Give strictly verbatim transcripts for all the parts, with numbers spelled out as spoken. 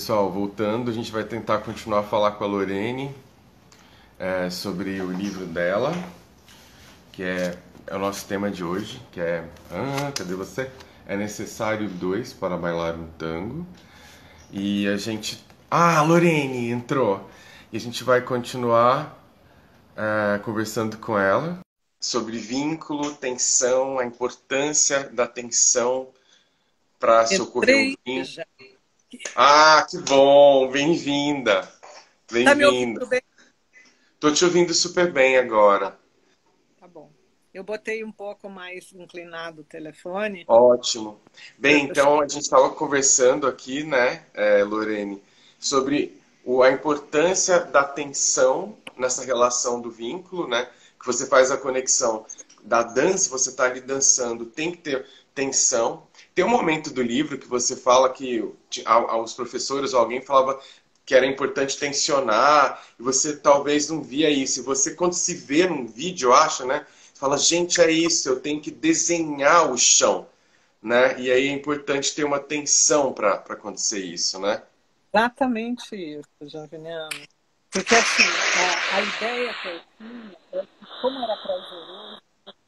pessoal, voltando, a gente vai tentar continuar a falar com a Lorene é, sobre o livro dela, que é, é o nosso tema de hoje, que é... Ah, cadê você? É necessário dois para bailar um tango. E a gente... Ah, a Lorene entrou! E a gente vai continuar é, conversando com ela sobre vínculo, tensão, a importância da tensão para se ocorrer um Entrei vínculo. já. Ah, que bom! Bem-vinda! Tá me Bem-vinda! ouvindo bem? Tô te ouvindo super bem agora. Tá bom. Eu botei um pouco mais inclinado o telefone. Ótimo. Bem, pra- então a gente estava conversando aqui, né, é, Lorene, sobre o- a importância da tensão nessa relação do vínculo, né? Que você faz a conexão da dança, você está ali dançando, tem que ter tensão. Tem um momento do livro que você fala que ti- a- aos professores ou alguém falava que era importante tensionar, e você talvez não via isso. E você, quando se vê num vídeo, eu acho, né? Fala, gente, é isso, eu tenho que desenhar o chão, né? E aí é importante ter uma tensão para acontecer isso, né? Exatamente isso, Joviniano. Porque assim, a, a ideia que eu tinha é que como era prazeroso,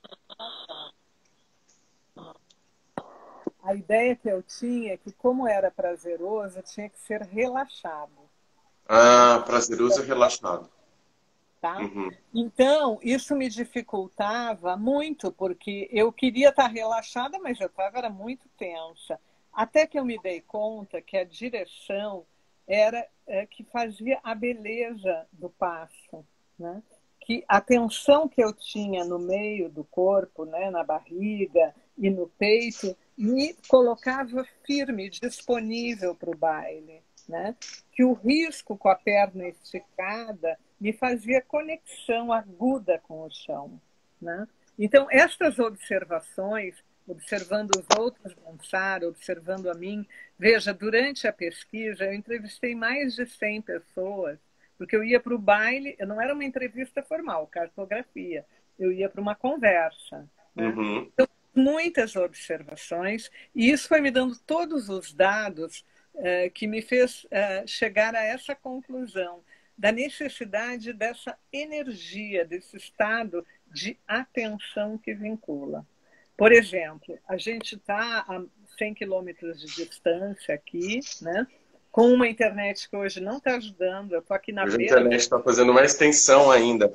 a ideia que eu tinha é que como era prazeroso, tinha que ser relaxado, né? Ah, prazeroso e relaxado. Tá? Uhum. Então, isso me dificultava muito, porque eu queria estar relaxada, mas eu estava era muito tensa. Até que eu me dei conta que a direção era é, que fazia a beleza do passo, né? Que a tensão que eu tinha no meio do corpo, né, na barriga e no peito, me colocava firme, disponível para o baile, né? Que o risco com a perna esticada me fazia conexão aguda com o chão, né? Então, estas observações, observando os outros dançar, observando a mim, veja, durante a pesquisa eu entrevistei mais de cem pessoas, porque eu ia para o baile, não era uma entrevista formal, cartografia, eu ia para uma conversa, né? Uhum. Então, muitas observações, e isso foi me dando todos os dados eh, que me fez eh, chegar a essa conclusão da necessidade dessa energia, desse estado de atenção que vincula. Por exemplo, a gente está a cem quilômetros de distância aqui, né? Com uma internet que hoje não está ajudando, eu estou aqui na Hoje a beira internet do... está fazendo mais tensão ainda.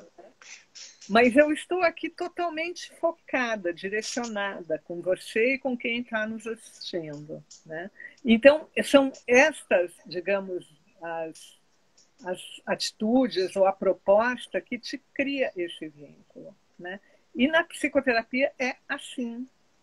Mas eu estou aqui totalmente focada, direcionada com você e com quem está nos assistindo, né? Então, são estas, digamos, as as atitudes ou a proposta que te cria esse vínculo, né? E na psicoterapia é assim,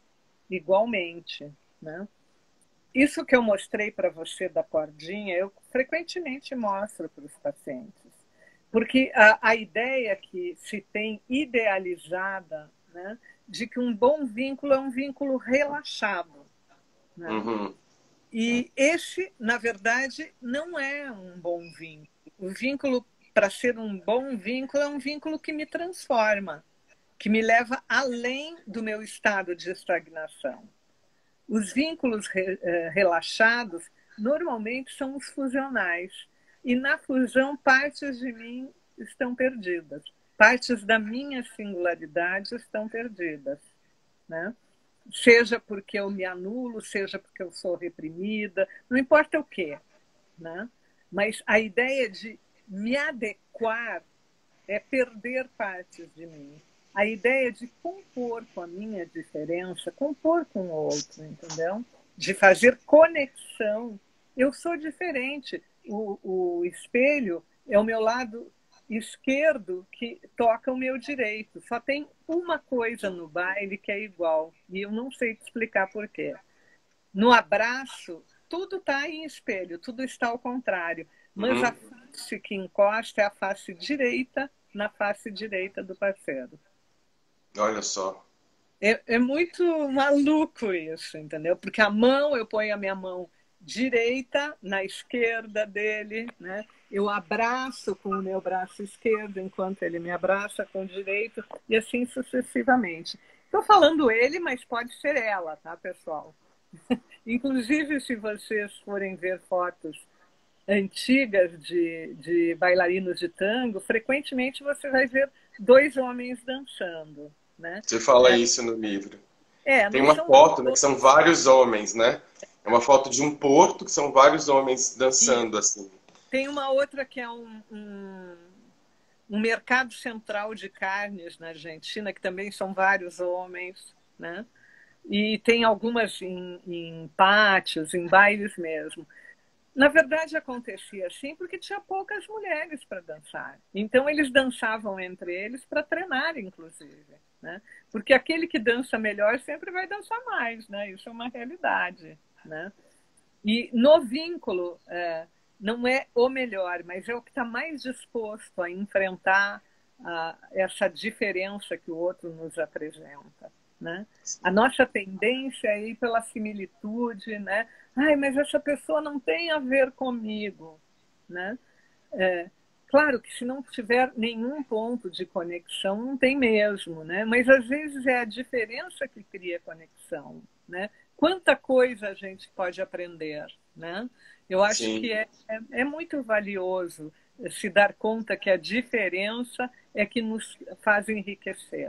igualmente, né? Isso que eu mostrei para você da cordinha, eu frequentemente mostro para os pacientes, porque a, a ideia que se tem idealizada, né, de que um bom vínculo é um vínculo relaxado, né? Uhum. E esse, na verdade, não é um bom vínculo. O vínculo, para ser um bom vínculo, é um vínculo que me transforma, que me leva além do meu estado de estagnação. Os vínculos re, eh, relaxados normalmente são os fusionais. E na fusão, partes de mim estão perdidas. Partes da minha singularidade estão perdidas, né? Seja porque eu me anulo, seja porque eu sou reprimida, não importa o quê, né? Mas a ideia de me adequar é perder partes de mim. A ideia de compor com a minha diferença, compor com o outro, entendeu? De fazer conexão. Eu sou diferente. O, o espelho é o meu lado esquerdo que toca o meu direito. Só tem uma coisa no baile que é igual. E eu não sei te explicar por quê. No abraço, tudo está em espelho, tudo está ao contrário. Mas a Uhum. face que encosta é a face direita na face direita do parceiro. Olha só. É, é muito maluco isso, entendeu? Porque a mão, eu ponho a minha mão direita na esquerda dele, né? Eu abraço com o meu braço esquerdo enquanto ele me abraça com o direito e assim sucessivamente. Estou falando ele, mas pode ser ela, tá, pessoal? Inclusive, se vocês forem ver fotos antigas de, de bailarinos de tango, frequentemente você vai ver dois homens dançando, né? Você fala É, isso no livro. é, Tem não uma são foto, né, que são todos. vários homens, né? É uma foto de um porto que são vários homens E dançando assim. tem uma outra que é um, um, um mercado central de carnes na Argentina, que também são vários homens, né? E tem algumas em, em pátios, em bailes mesmo. Na verdade, acontecia assim porque tinha poucas mulheres para dançar. Então, eles dançavam entre eles para treinar, inclusive. Né? Porque aquele que dança melhor sempre vai dançar mais. Né? Isso é uma realidade. Né? E no vínculo, é, não é o melhor, mas é o que está mais disposto a enfrentar a, essa diferença que o outro nos apresenta. Né? A nossa tendência é ir pela similitude, né? Ai, mas essa pessoa não tem a ver comigo, né? É, claro que se não tiver nenhum ponto de conexão, não tem mesmo, né? Mas às vezes é a diferença que cria conexão, né? Quanta coisa a gente pode aprender, né? Eu acho que Sim. é, é, é muito valioso se dar conta que a diferença é que nos faz enriquecer,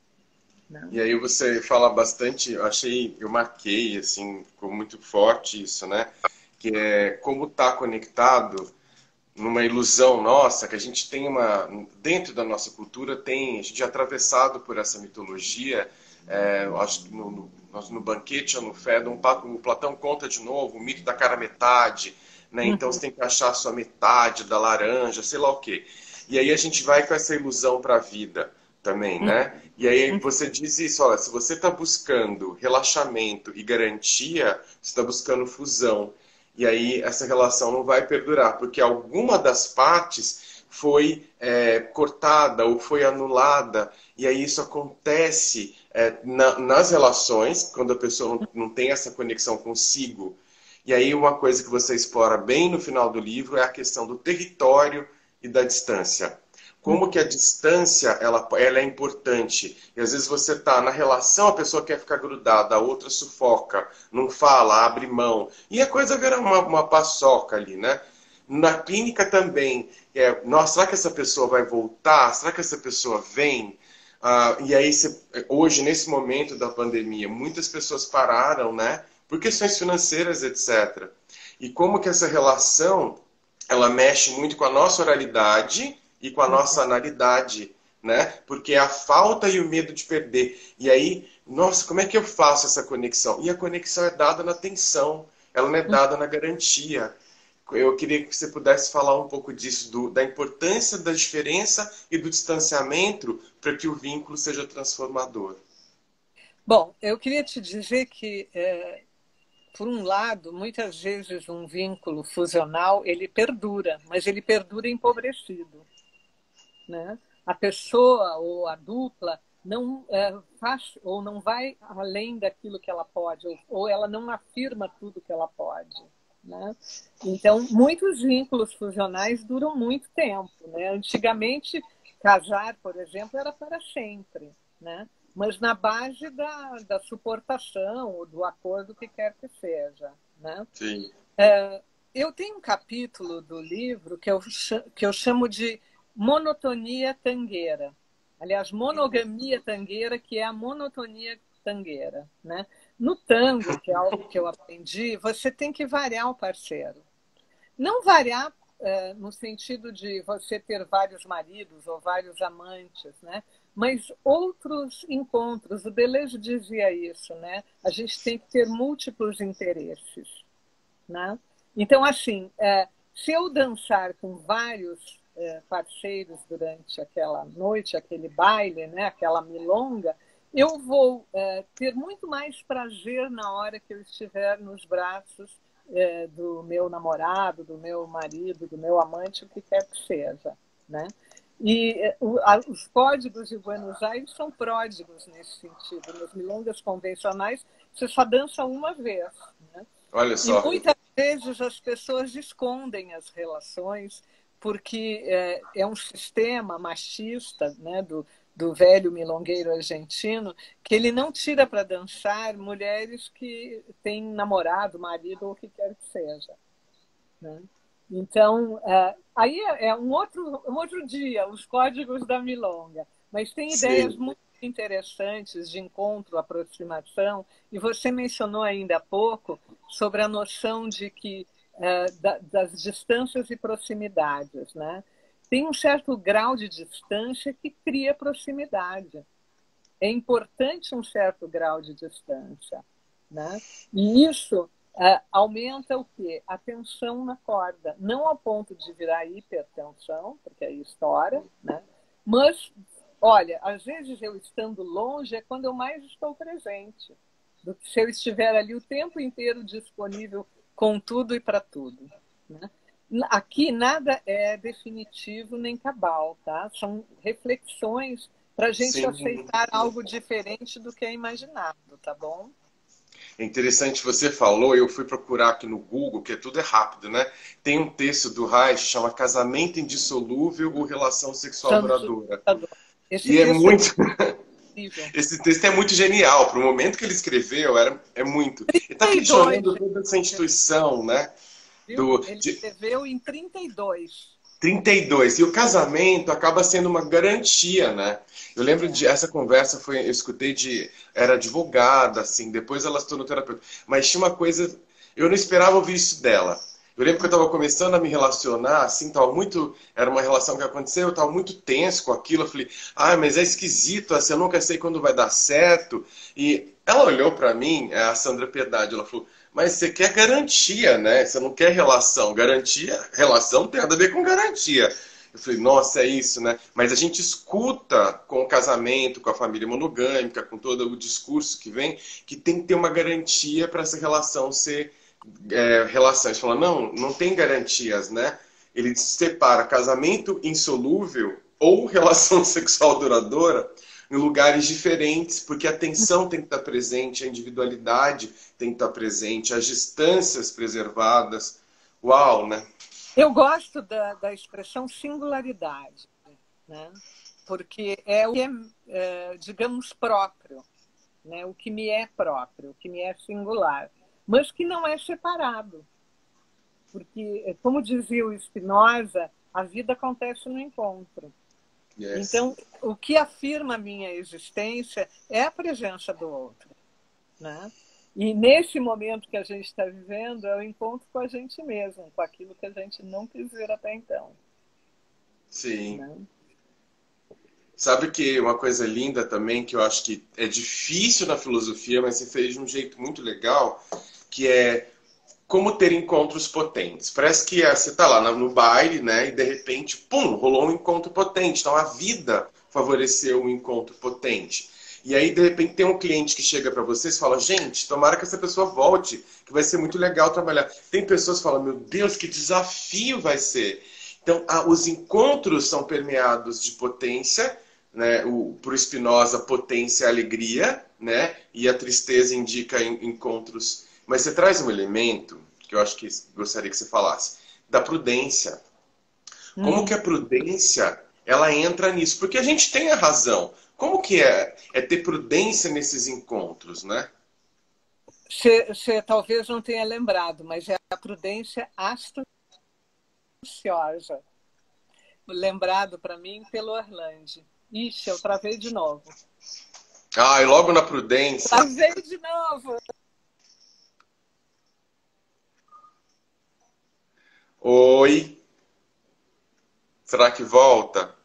né? E aí você fala bastante, eu achei, eu marquei assim, ficou muito forte isso, né? Que é como tá conectado numa ilusão nossa, que a gente tem uma, dentro da nossa cultura tem, a gente é atravessado por essa mitologia, é, eu acho que no, no, no Banquete ou no Fedon, o Platão conta de novo o mito da cara metade, né? Então você Uhum, tem que achar a sua metade da laranja, sei lá o quê. E aí a gente vai com essa ilusão para a vida também, uhum, né? E aí uhum. você diz isso, olha, se você está buscando relaxamento e garantia, você está buscando fusão. E aí essa relação não vai perdurar, porque alguma das partes foi é, cortada ou foi anulada, e aí isso acontece é, na, nas relações, quando a pessoa não, não tem essa conexão consigo. E aí uma coisa que você explora bem no final do livro é a questão do território e da distância. Como que a distância ela, ela é importante. E às vezes você está na relação, a pessoa quer ficar grudada, a outra sufoca, não fala, abre mão. E a coisa vira uma, uma paçoca ali, né? Na clínica também, é, nossa, será que essa pessoa vai voltar? Será que essa pessoa vem? Ah, e aí, você, hoje, nesse momento da pandemia, muitas pessoas pararam, né? Por questões financeiras, etcétera. E como que essa relação, ela mexe muito com a nossa oralidade e com a nossa analidade, né? Porque é a falta e o medo de perder. E aí, nossa, como é que eu faço essa conexão? E a conexão é dada na tensão, ela não é dada na garantia. Eu queria que você pudesse falar um pouco disso, do, da importância da diferença e do distanciamento para que o vínculo seja transformador. Bom, eu queria te dizer que, é, por um lado, muitas vezes um vínculo fusional ele perdura, mas ele perdura empobrecido, né? A pessoa ou a dupla não é, faz ou não vai além daquilo que ela pode, ou, ou ela não afirma tudo que ela pode, né? Então, muitos vínculos fusionais duram muito tempo, né? Antigamente, casar, por exemplo, era para sempre, né? Mas na base da, da suportação ou do acordo que quer que seja, né? Sim. Eu tenho um capítulo do livro que eu, que eu chamo de monotonia tangueira. Aliás, monogamia tangueira, que é a monotonia tangueira. Né? No tango, que é algo que eu aprendi, você tem que variar o parceiro. Não variar é, no sentido de você ter vários maridos ou vários amantes, né? Mas outros encontros. O Deleuze dizia isso, né? A gente tem que ter múltiplos interesses. Né? Então, assim, é, se eu dançar com vários é, parceiros durante aquela noite, aquele baile, né, aquela milonga, eu vou é, ter muito mais prazer na hora que eu estiver nos braços é, do meu namorado, do meu marido, do meu amante, o que quer que seja. Né? E é, o, a, os códigos de Buenos Aires são pródigos nesse sentido. Nas milongas convencionais, você só dança uma vez. Né? Olha E só. muitas vezes as pessoas escondem as relações porque é, é um sistema machista, né, do, do velho milongueiro argentino, que ele não tira para dançar mulheres que têm namorado, marido ou o que quer que seja. Né? Então, é, aí é é um outro, um outro dia, os códigos da milonga. Mas tem ideias Sim, muito interessantes de encontro, aproximação, e você mencionou ainda há pouco sobre a noção de que é, da- das distâncias e proximidades, né? Tem um certo grau de distância que cria proximidade. É importante um certo grau de distância, né? E isso é, aumenta o quê? A tensão na corda. Não ao ponto de virar hipertensão, porque aí estoura, né? Mas, olha, às vezes eu estando longe é quando eu mais estou presente, do que se eu estiver ali o tempo inteiro disponível com tudo e para tudo, né? Aqui nada é definitivo nem cabal, tá? São reflexões para a gente sim. aceitar algo diferente do que é imaginado, tá bom? É interessante, você falou, eu fui procurar aqui no Google, que tudo é rápido, né? Tem um texto do Reich, chama Casamento Indissolúvel ou Relação Sexual Somos Duradoura. Esse E é texto é muito. incrível. Esse texto é muito genial. Para o momento que ele escreveu, era, é muito. Ele está trinta e dois, questionando toda essa instituição, né? viu? Do, Ele de escreveu em trinta e dois. trinta e dois. E o casamento acaba sendo uma garantia, né? Eu lembro É. de essa conversa, foi, eu escutei de. Era advogada, assim, depois ela se tornou terapeuta. Mas tinha uma coisa. Eu não esperava ouvir isso dela. Eu lembro que eu estava começando a me relacionar, assim, tava muito. Era uma relação que aconteceu, eu estava muito tenso com aquilo. Eu falei, ah, mas é esquisito, assim, eu nunca sei quando vai dar certo. E ela olhou para mim, a Sandra Piedade, ela falou, mas você quer garantia, né? Você não quer relação. Garantia, relação tem nada a ver com garantia. Eu falei, nossa, é isso, né? Mas a gente escuta com o casamento, com a família monogâmica, com todo o discurso que vem, que tem que ter uma garantia para essa relação ser é, relação. A gente fala, não, não tem garantias, né? Ele separa casamento insolúvel ou relação sexual duradoura em lugares diferentes, porque a tensão tem que estar presente, a individualidade tem que estar presente, as distâncias preservadas. Uau, né? Eu gosto da, da expressão singularidade, né? Porque é o que é, é, digamos, próprio, né? O que me é próprio, o que me é singular, mas que não é separado. Porque, como dizia o Spinoza, a vida acontece no encontro. Yes. Então, o que afirma a minha existência é a presença do outro, né? E nesse momento que a gente está vivendo, é o encontro com a gente mesmo, com aquilo que a gente não quis ver até então, Sim. né? Sabe que uma coisa linda também, que eu acho que é difícil na filosofia, mas você fez de um jeito muito legal, que é como ter encontros potentes. Parece que é, você está lá no baile, né, e de repente, pum, rolou um encontro potente. Então a vida favoreceu um encontro potente. E aí, de repente, tem um cliente que chega para vocês e fala, gente, tomara que essa pessoa volte, que vai ser muito legal trabalhar. Tem pessoas que falam, meu Deus, que desafio vai ser. Então, a, os encontros são permeados de potência, né? Para o Spinoza, potência é alegria, né? E a tristeza indica em, encontros. Mas você traz um elemento que eu acho que gostaria que você falasse, da prudência. Como que Hum. a prudência ela entra nisso? Porque a gente tem a razão. Como que é, é ter prudência nesses encontros, né? Você, você talvez não tenha lembrado, mas é a prudência astuciosa, lembrado para mim pelo Orlando. Ixi, eu travei de novo. Ah, e logo na prudência. Travei de novo. Oi, será que volta?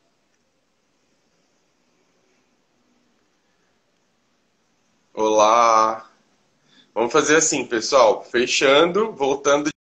Olá. Vamos fazer assim, pessoal. Fechando, voltando